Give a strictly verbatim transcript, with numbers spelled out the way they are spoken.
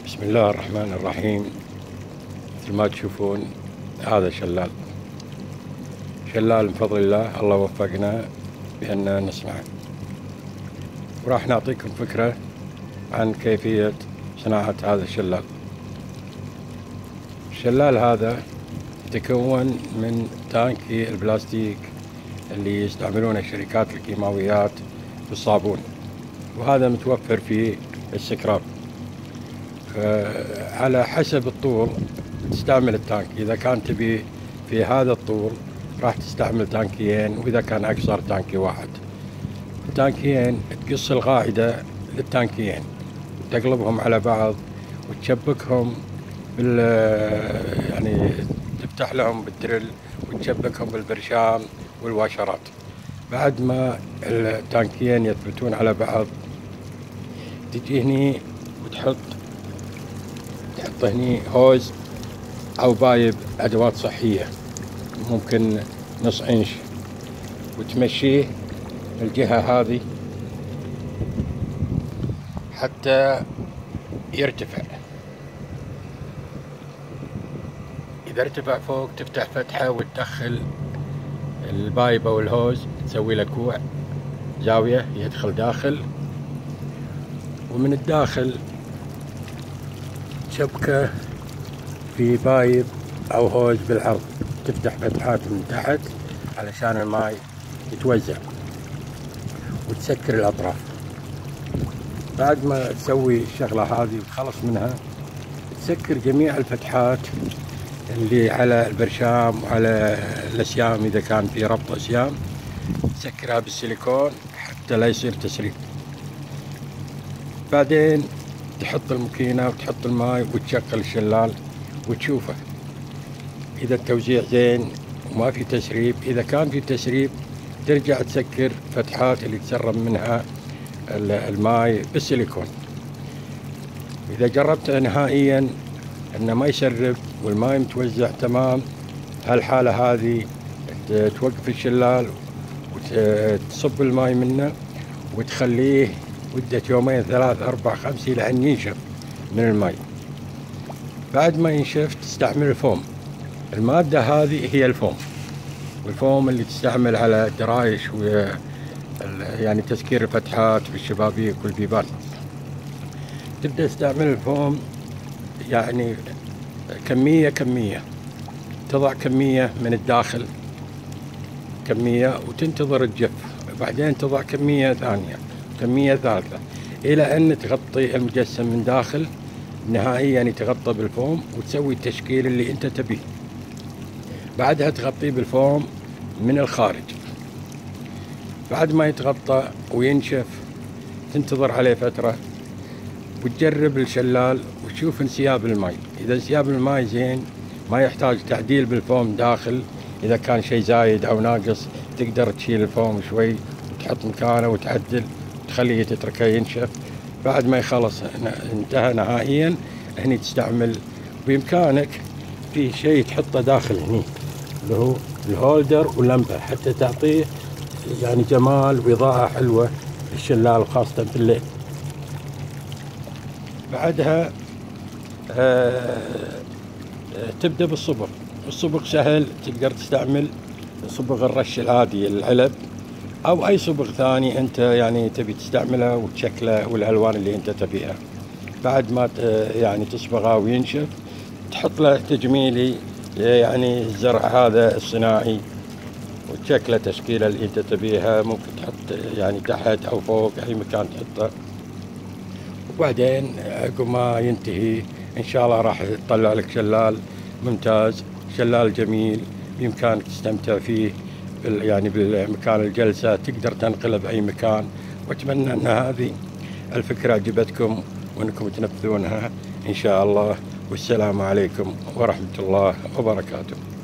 بسم الله الرحمن الرحيم. مثل ما تشوفون هذا شلال شلال من فضل الله، الله وفقنا بأن نصنعه، وراح نعطيكم فكرة عن كيفية صناعة هذا الشلال. الشلال هذا يتكون من تانكي البلاستيك اللي يستعملونه شركات الكيماويات في الصابون، وهذا متوفر في السكراب. على حسب الطول تستعمل التانك، إذا كان تبي في هذا الطول راح تستعمل تانكيين، وإذا كان أقصر تانكي واحد. التانكيين تقص القاعدة للتانكيين وتقلبهم على بعض وتشبكهم بال يعني تفتح لهم بالدرل وتشبكهم بالبرشام والواشرات. بعد ما التانكيين يثبتون على بعض تجي هني وتحط تحط هني هوز أو بايب أدوات صحية، ممكن نص إنش، وتمشيه الجهة هذه حتى يرتفع. إذا ارتفع فوق تفتح فتحة وتدخل البايب أو الهوز، تسوي له كوع زاوية يدخل داخل، ومن الداخل شبكة في بايب أو هوز بالعرض، تفتح فتحات من تحت علشان الماء يتوزع، وتسكر الأطراف. بعد ما تسوي الشغلة هذه وتخلص منها، تسكر جميع الفتحات اللي على البرشام وعلى الأسيام، إذا كان في ربط أسيام تسكرها بالسيليكون حتى لا يصير تسريب. بعدين تحط الماكينة وتحط الماء وتشغل الشلال وتشوفه إذا التوزيع زين وما في تسريب. إذا كان في تسريب ترجع تسكر فتحات اللي تسرب منها الماء بالسيليكون. إذا جربت نهائيا أنه ما يسرب والماء متوزع تمام، هالحالة هذه توقف الشلال وتصب الماء منه وتخليه مدة يومين ثلاث أربع خمس إلى أن ينشف من الماء. بعد ما ينشف تستعمل الفوم. المادة هذه هي الفوم، والفوم اللي تستعمل على الدرايش و يعني تسكير الفتحات في الشبابيك والبيبان. تبدأ تستعمل الفوم يعني كمية كمية، تضع كمية من الداخل كمية وتنتظر تجف، بعدين تضع كمية ثانية كمية ثالثة إلى أن تغطي المجسم من داخل نهائيا، يتغطى بالفوم، وتسوي التشكيل اللي أنت تبيه. بعدها تغطيه بالفوم من الخارج. بعد ما يتغطى وينشف تنتظر عليه فترة وتجرب الشلال وتشوف انسياب الماء. إذا انسياب الماء زين ما يحتاج تعديل بالفوم داخل، إذا كان شيء زايد أو ناقص تقدر تشيل الفوم شوي وتحط مكانه وتعدل تخليه تتركه ينشف. بعد ما يخلص انتهى نهائيا، هني تستعمل بإمكانك في شيء تحطه داخل هني اللي هو الهولدر ولمبة، حتى تعطيه يعني جمال وإضاءة حلوة للشلال خاصة في الليل. بعدها آه تبدأ بالصبغ. الصبغ سهل، تقدر تستعمل صبغ الرش العادي العلب أو أي صبغ ثاني أنت يعني تبي تستعمله وتشكله والألوان اللي أنت تبيها. بعد ما يعني تصبغه وينشف تحط له تجميلي، يعني الزرع هذا الصناعي، وتشكله تشكيله اللي أنت تبيها، ممكن تحط يعني تحت أو فوق أي مكان تحطه. وبعدين عقب ما ينتهي إن شاء الله راح تطلع لك شلال ممتاز، شلال جميل بإمكانك تستمتع فيه يعني بالمكان الجلسة، تقدر تنقله بأي مكان. وأتمنى أن هذه الفكرة عجبتكم وأنكم تنفذونها إن شاء الله. والسلام عليكم ورحمة الله وبركاته.